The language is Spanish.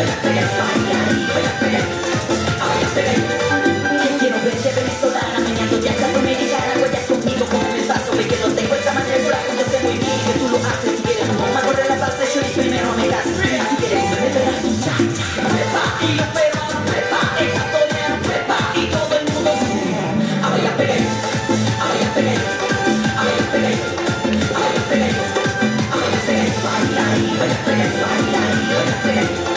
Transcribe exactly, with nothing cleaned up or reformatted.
Quiero verte venezolana, meneando ya está dominicana, huellas conmigo como me paso, ve que no tengo esa manera de brazo, yo sé muy bien que tú lo haces, si quieres no me corre la base, yo y primero me das, si quieres me pegas un cha, cha, prepa, y los peruanos prepa, esta historia prepa, y todo el mundo a bailar pegadito, a bailar pegadito, a bailar pegadito, a bailar pegadito, a bailar pegadito, bailar, bailar pegadito, bailar, bailar pegadito.